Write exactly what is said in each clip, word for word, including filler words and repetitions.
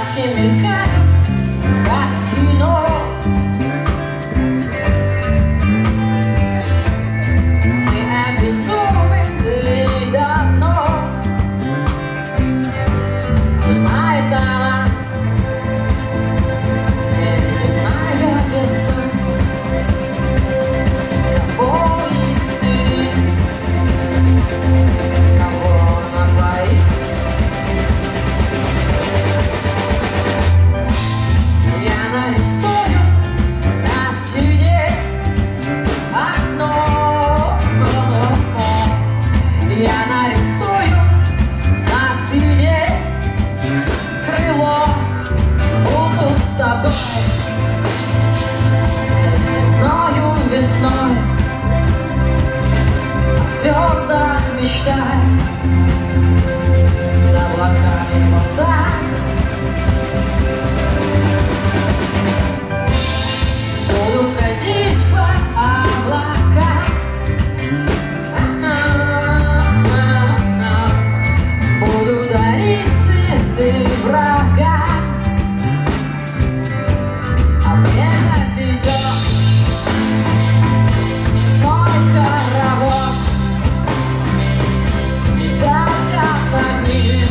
краски мелькают, как в кино. Мы обезумели давно. Знает она, неземная весна, кого исцелит, кого напоит. Я нарисую на стене одно, я нарисую на спине крыло, буду с тобой земною весной о звездах мечтать, за облаками мотать. Буду ходить по облакам, буду дарить цветы врагам, а время ведет столько работ, и только помнит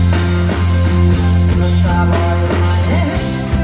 за собой моей.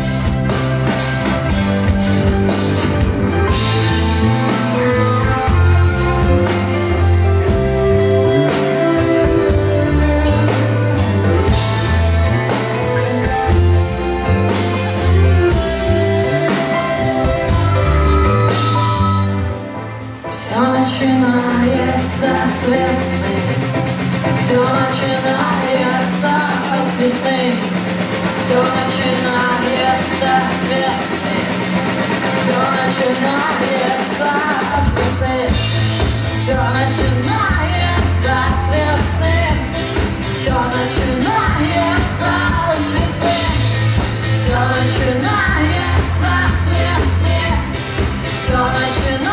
Все начинается с весны, все начинается с весны, все начинается с весны, все начинается с весны, все начинается с весны, все начинается с весны, все начинается с весны, все начинается.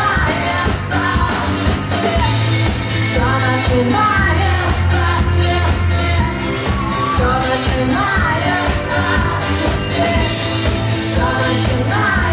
Все начинается с весны, все начинается с весны, все начинается.